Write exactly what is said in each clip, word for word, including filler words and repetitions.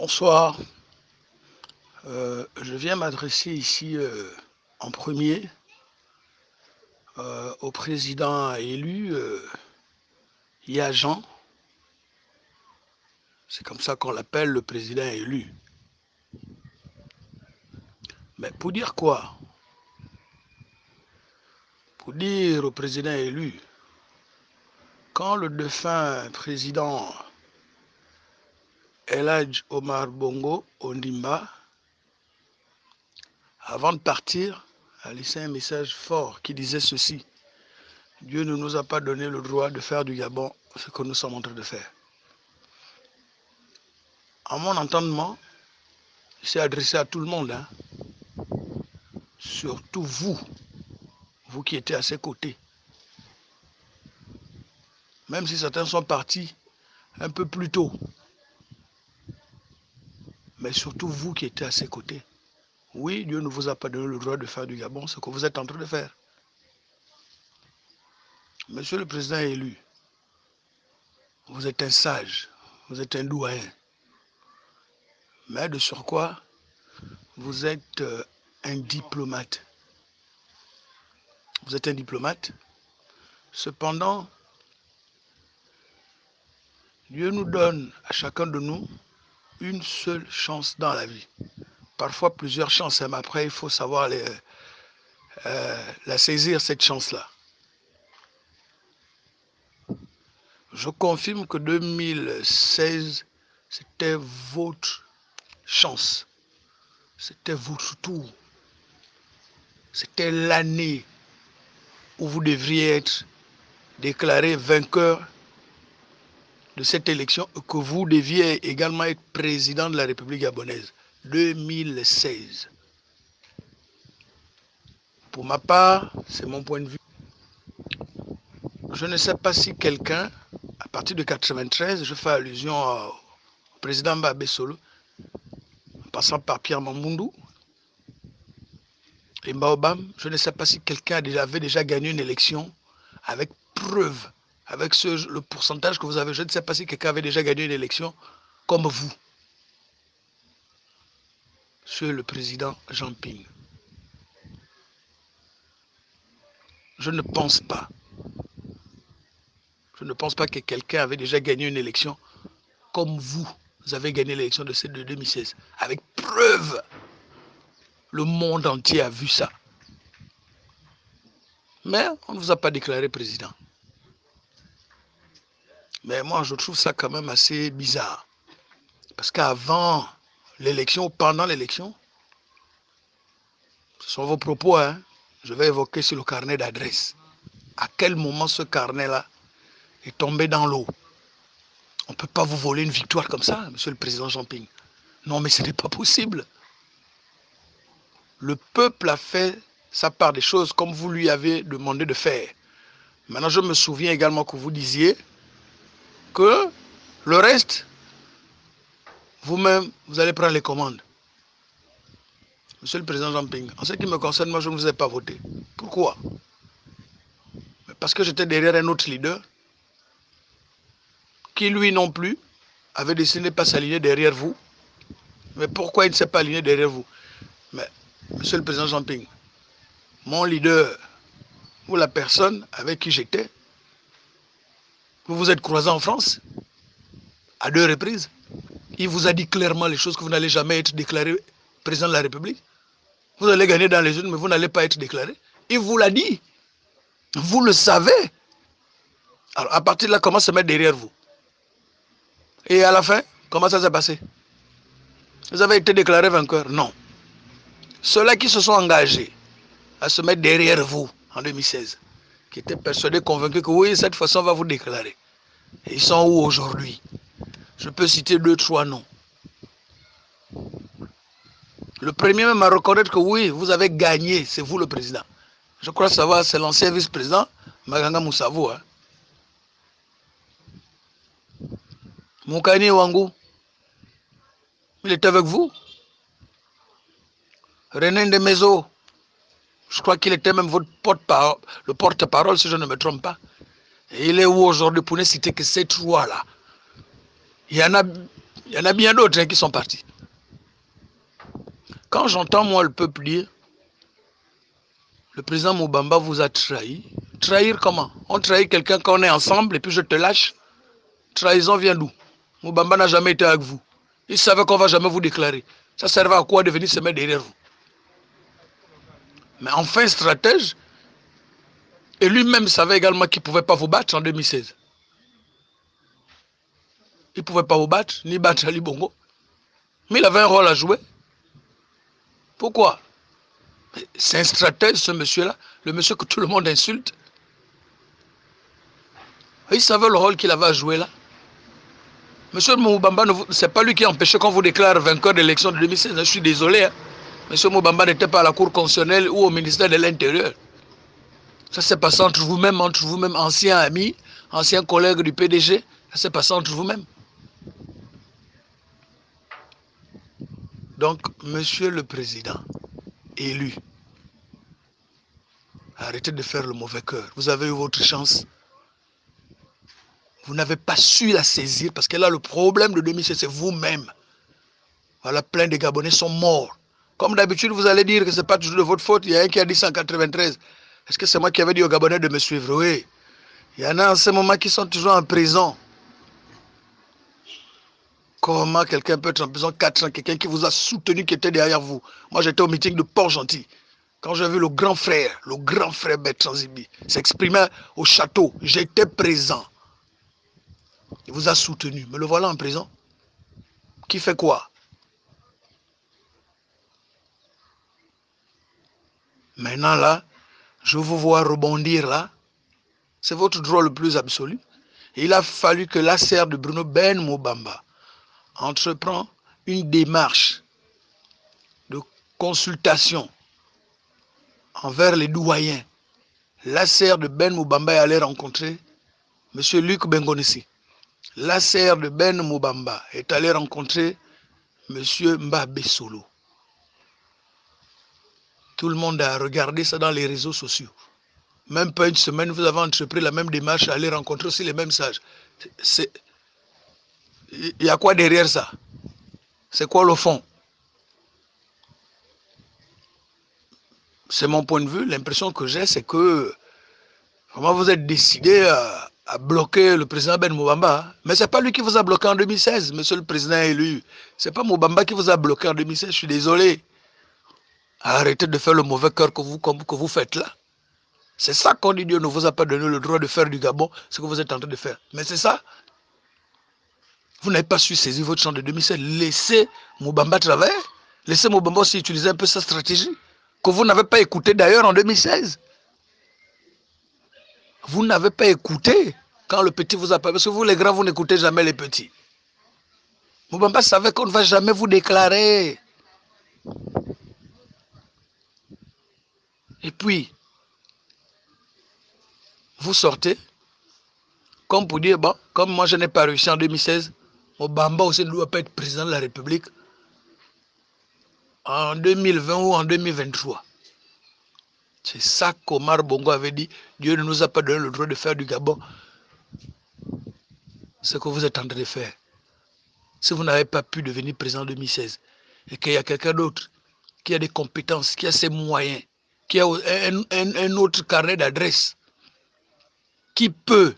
Bonsoir. Euh, je viens m'adresser ici euh, en premier euh, au président élu euh, Yajan. C'est comme ça qu'on l'appelle, le président élu. Mais pour dire quoi? Pour dire au président élu, quand le défunt président El Hadj Omar Bongo Ondimba, avant de partir, a laissé un message fort qui disait ceci: Dieu ne nous a pas donné le droit de faire du Gabon ce que nous sommes en train de faire. À mon entendement, il s'est adressé à tout le monde, hein. Surtout vous, vous qui étiez à ses côtés. Même si certains sont partis un peu plus tôt, mais surtout vous qui étiez à ses côtés. Oui, Dieu ne vous a pas donné le droit de faire du Gabon ce que vous êtes en train de faire. Monsieur le président élu, vous êtes un sage, vous êtes un doyen. Mais de surcroît, vous êtes euh, un diplomate. Vous êtes un diplomate. Cependant, Dieu nous donne à chacun de nous une seule chance dans la vie. Parfois plusieurs chances, mais après il faut savoir les, euh, la saisir, cette chance-là. Je confirme que deux mille seize, c'était votre chance. C'était votre tour. C'était l'année où vous devriez être déclaré vainqueur de cette élection et que vous deviez également être président de la République gabonaise. deux mille seize. Pour ma part, c'est mon point de vue. Je ne sais pas si quelqu'un, à partir de quatre-vingt-treize, je fais allusion au président Mbabé Solo, en passant par Pierre Mamboundou et Mbaobam, je ne sais pas si quelqu'un avait déjà gagné une élection avec preuve, avec ce, le pourcentage que vous avez. Je ne sais pas si quelqu'un avait déjà gagné une élection comme vous, Monsieur le président Jean Ping. Je ne pense pas. Je ne pense pas que quelqu'un avait déjà gagné une élection comme vous. Vous avez gagné l'élection de celle de deux mille seize. Avec preuve. Le monde entier a vu ça. Mais on ne vous a pas déclaré président. Mais moi, je trouve ça quand même assez bizarre. Parce qu'avant l'élection, pendant l'élection, ce sont vos propos, hein, je vais évoquer sur le carnet d'adresse. À quel moment ce carnet-là est tombé dans l'eau? On ne peut pas vous voler une victoire comme ça, monsieur le président Jean Ping. Non, mais ce n'est pas possible. Le peuple a fait sa part des choses comme vous lui avez demandé de faire. Maintenant, je me souviens également que vous disiez que le reste, vous-même, vous allez prendre les commandes. Monsieur le président Jean Ping, en ce qui me concerne, moi, je ne vous ai pas voté. Pourquoi? Parce que j'étais derrière un autre leader qui, lui non plus, avait décidé de ne pas s'aligner derrière vous. Mais pourquoi il ne s'est pas aligné derrière vous? Mais, monsieur le président Jean Ping, mon leader, ou la personne avec qui j'étais, vous vous êtes croisé en France, à deux reprises. Il vous a dit clairement les choses que vous n'allez jamais être déclaré président de la République. Vous allez gagner dans les urnes, mais vous n'allez pas être déclaré. Il vous l'a dit. Vous le savez. Alors, à partir de là, comment se mettre derrière vous? Et à la fin, comment ça s'est passé? Vous avez été déclaré vainqueur? Non. Ceux-là qui se sont engagés à se mettre derrière vous en deux mille seize, qui étaient persuadés, convaincus que oui, cette fois-ci, on va vous déclarer. Et ils sont où aujourd'hui? Je peux citer deux, trois noms. Le premier même à reconnaître que oui, vous avez gagné, c'est vous le président. Je crois savoir, c'est l'ancien vice-président, Maganga Moussavo. Hein. Moukani Wangou, il était avec vous. René Ndemezo, je crois qu'il était même votre porte-parole, le porte-parole, si je ne me trompe pas. Et il est où aujourd'hui pour ne citer que ces trois-là? Il y en a, Il y en a bien d'autres hein, qui sont partis. Quand j'entends moi le peuple dire le président Moubamba vous a trahi, trahir comment? On trahit quelqu'un quand on est ensemble et puis je te lâche. Trahison vient d'où? Moubamba n'a jamais été avec vous. Il savait qu'on ne va jamais vous déclarer. Ça servait à quoi de venir se mettre derrière vous? Mais enfin stratège, et lui-même savait également qu'il ne pouvait pas vous battre en deux mille seize. Il ne pouvait pas vous battre, ni battre Ali Bongo. Mais il avait un rôle à jouer. Pourquoi? C'est un stratège, ce monsieur-là, le monsieur que tout le monde insulte. Il savait le rôle qu'il avait à jouer là. Monsieur Moubamba, ce n'est pas lui qui a empêché qu'on vous déclare vainqueur de l'élection de deux mille seize. Je suis désolé. Hein. Monsieur Moubamba n'était pas à la Cour constitutionnelle ou au ministère de l'Intérieur. Ça s'est passé entre vous-même, entre vous-même, anciens amis, anciens collègues du P D G. Ça s'est passé entre vous-même. Donc, monsieur le président, élu, arrêtez de faire le mauvais cœur. Vous avez eu votre chance. Vous n'avez pas su la saisir parce que là, le problème de deux mille seize, c'est vous-même. Voilà, plein de Gabonais sont morts. Comme d'habitude, vous allez dire que ce n'est pas toujours de votre faute. Il y a un qui a dit cent quatre-vingt-treize. Est-ce que c'est moi qui avais dit aux Gabonais de me suivre? Oui. Il y en a en ce moment qui sont toujours en prison. Comment quelqu'un peut être en prison quatre ans? Quelqu'un qui vous a soutenu, qui était derrière vous. Moi, j'étais au meeting de Port-Gentil. Quand j'ai vu le grand frère, le grand frère Bertrand Zibi, s'exprimer au château, j'étais présent. Il vous a soutenu. Mais le voilà en prison. Qui fait quoi? Maintenant là, je vous vois rebondir là. C'est votre droit le plus absolu. Et il a fallu que l'A C R de Bruno Ben Moubamba entreprend une démarche de consultation envers les doyens. L'A C R de Ben Moubamba est allé rencontrer M. Luc Bengonissi. L'A C R de Ben Moubamba est allé rencontrer M. Mbabe Solo. Tout le monde a regardé ça dans les réseaux sociaux. Même pas une semaine, vous avez entrepris la même démarche à aller rencontrer aussi les mêmes sages. Il y a quoi derrière ça? C'est quoi le fond? C'est mon point de vue. L'impression que j'ai, c'est que vraiment vous êtes décidé à, à bloquer le président Ben Moubamba. Mais ce n'est pas lui qui vous a bloqué en deux mille seize, monsieur le président élu. Ce n'est pas Moubamba qui vous a bloqué en deux mille seize, je suis désolé. Arrêtez de faire le mauvais cœur que vous, que vous faites là. C'est ça qu'on dit, Dieu ne vous a pas donné le droit de faire du Gabon, ce que vous êtes en train de faire. Mais c'est ça. Vous n'avez pas su saisir votre champ de deux mille seize. Laissez Moubamba travailler. Laissez Moubamba aussi utiliser un peu sa stratégie. Que vous n'avez pas écouté d'ailleurs en deux mille seize. Vous n'avez pas écouté quand le petit vous a parlé. Parce que vous les grands, vous n'écoutez jamais les petits. Moubamba savait qu'on ne va jamais vous déclarer. Et puis, vous sortez, comme pour dire, bon, comme moi je n'ai pas réussi en deux mille seize, Moubamba aussi ne doit pas être président de la République en deux mille vingt ou en deux mille vingt-trois. C'est ça qu'Omar Bongo avait dit, Dieu ne nous a pas donné le droit de faire du Gabon. Ce que vous êtes en train de faire. Si vous n'avez pas pu devenir président en deux mille seize, et qu'il y a quelqu'un d'autre qui a des compétences, qui a ses moyens, qui a un, un, un autre carnet d'adresse, qui peut.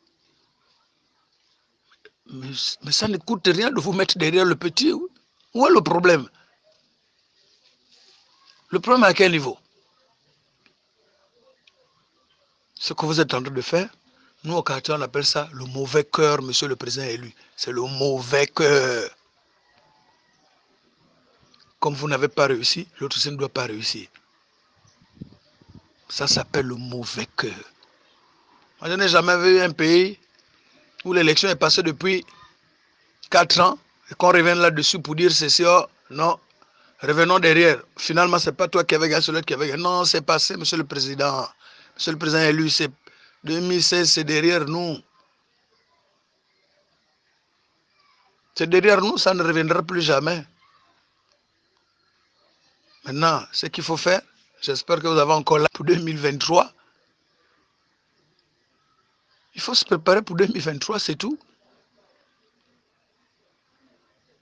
Mais, mais ça ne coûte rien de vous mettre derrière le petit. Où est le problème? Le problème à quel niveau? Ce que vous êtes en train de faire, nous au quartier on appelle ça le mauvais cœur, monsieur le président élu. C'est le mauvais cœur. Comme vous n'avez pas réussi, l'autre ne doit pas réussir. Ça s'appelle le mauvais cœur. Moi, je n'ai jamais vu un pays où l'élection est passée depuis quatre ans et qu'on revienne là-dessus pour dire ceci, oh, non, revenons derrière. Finalement, ce n'est pas toi qui avais gagné, c'est l'autre qui avait gagné. Non, c'est passé, monsieur le président. Monsieur le président élu, c'est deux mille seize, c'est derrière nous. C'est derrière nous, ça ne reviendra plus jamais. Maintenant, ce qu'il faut faire, j'espère que vous avez encore là pour deux mille vingt-trois. Il faut se préparer pour deux mille vingt-trois, c'est tout.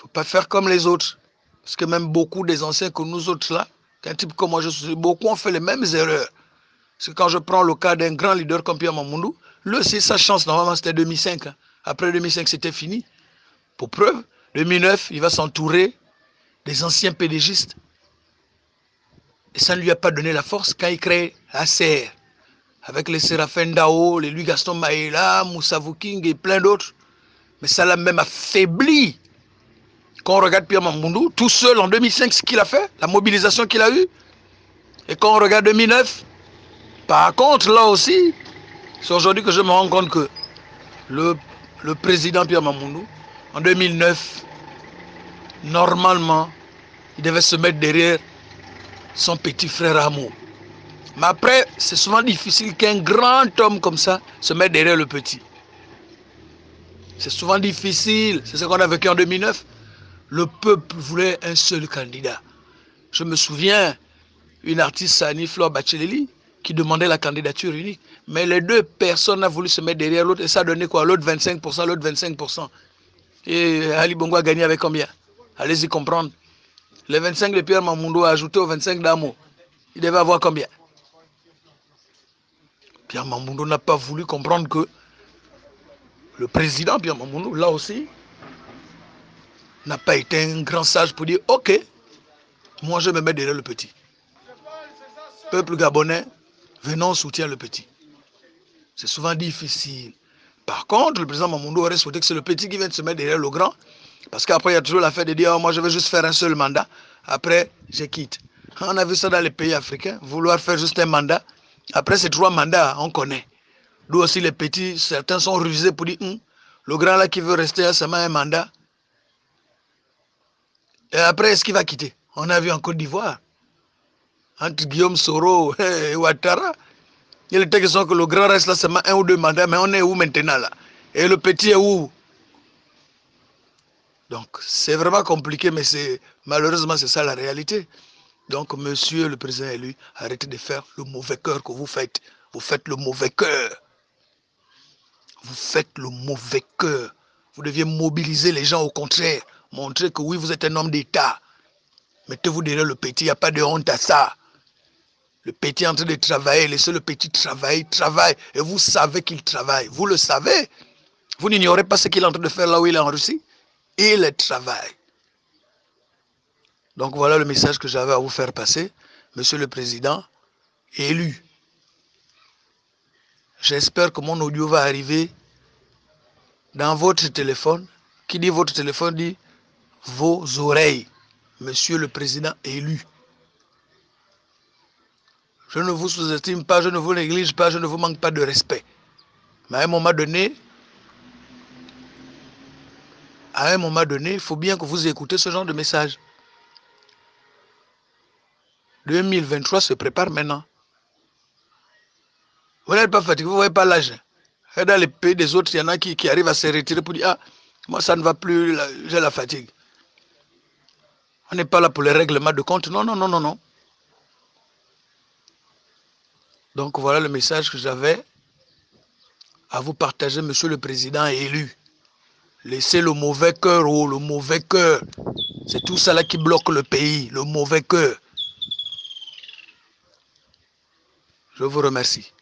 faut pas faire comme les autres. Parce que même beaucoup des anciens que nous autres là, qu'un type comme moi je suis, beaucoup ont fait les mêmes erreurs. Parce que quand je prends le cas d'un grand leader comme Pierre Mamundou, lui aussi sa chance normalement c'était deux mille cinq. Hein. Après deux mille cinq c'était fini. Pour preuve, deux mille neuf il va s'entourer des anciens pédégistes. Et ça ne lui a pas donné la force quand il crée A C R. Avec les Séraphin Dao, les Louis Gaston Maïla, Moussa Vuking et plein d'autres. Mais ça l'a même affaibli. Quand on regarde Pierre Mamundou, tout seul en deux mille cinq, ce qu'il a fait, la mobilisation qu'il a eue. Et quand on regarde deux mille neuf, par contre, là aussi, c'est aujourd'hui que je me rends compte que le, le président Pierre Mamundou, en deux mille neuf, normalement, il devait se mettre derrière son petit frère Rameau. Mais après, c'est souvent difficile qu'un grand homme comme ça se mette derrière le petit. C'est souvent difficile. C'est ce qu'on a vécu en deux mille neuf. Le peuple voulait un seul candidat. Je me souviens, une artiste, Sani Flor Bacheleli, qui demandait la candidature unique. Mais les deux personnes ont voulu se mettre derrière l'autre et ça a donné quoi? L'autre vingt-cinq pour cent, l'autre vingt-cinq pour cent. Et Ali Bongo a gagné avec combien? Allez-y comprendre. Les vingt-cinq de Pierre Mamundou a ajouté aux vingt-cinq d'Amo. Il devait avoir combien? Pierre Mamundou n'a pas voulu comprendre que le président Pierre Mamundou, là aussi, n'a pas été un grand sage pour dire « Ok, moi je me mets derrière le petit. » Peuple gabonais, venons soutient le petit. C'est souvent difficile. Par contre, le président Mamundou aurait souhaité que c'est le petit qui vienne se mettre derrière le grand. Parce qu'après, il y a toujours l'affaire de dire oh, « Moi je vais juste faire un seul mandat. Après, je quitte. » On a vu ça dans les pays africains, vouloir faire juste un mandat. Après, c'est trois mandats, on connaît. D'où aussi les petits, certains sont rusés pour dire hm, le grand là qui veut rester à seulement un mandat. Et après, est-ce qu'il va quitter? On a vu en Côte d'Ivoire, entre Guillaume Soro et Ouattara, il était question que le grand reste là seulement un ou deux mandats, mais on est où maintenant là? Et le petit est où? Donc, c'est vraiment compliqué, mais c'est malheureusement, c'est ça la réalité. Donc, monsieur le président élu, arrêtez de faire le mauvais cœur que vous faites. Vous faites le mauvais cœur. Vous faites le mauvais cœur. Vous deviez mobiliser les gens au contraire. Montrer que oui, vous êtes un homme d'État. Mettez-vous derrière le petit, il n'y a pas de honte à ça. Le petit est en train de travailler, laissez le petit travailler, il travaille. Et vous savez qu'il travaille. Vous le savez. Vous n'ignorez pas ce qu'il est en train de faire là où il est en Russie. Il travaille. Donc voilà le message que j'avais à vous faire passer. Monsieur le Président, élu. J'espère que mon audio va arriver dans votre téléphone. Qui dit votre téléphone dit vos oreilles. Monsieur le Président élu. Je ne vous sous-estime pas, je ne vous néglige pas, je ne vous manque pas de respect. Mais à un moment donné, à un moment donné, il faut bien que vous écoutez ce genre de message. deux mille vingt-trois se prépare maintenant. Vous n'êtes pas fatigué, vous ne voyez pas l'âge. Et dans les pays des autres, il y en a qui, qui arrivent à se retirer pour dire ah, moi ça ne va plus, j'ai la fatigue. On n'est pas là pour les règlements de compte. Non, non, non, non, non. Donc voilà le message que j'avais à vous partager, monsieur le président élu. Laissez le mauvais cœur, oh, le mauvais cœur. C'est tout ça là qui bloque le pays, le mauvais cœur. Je vous remercie.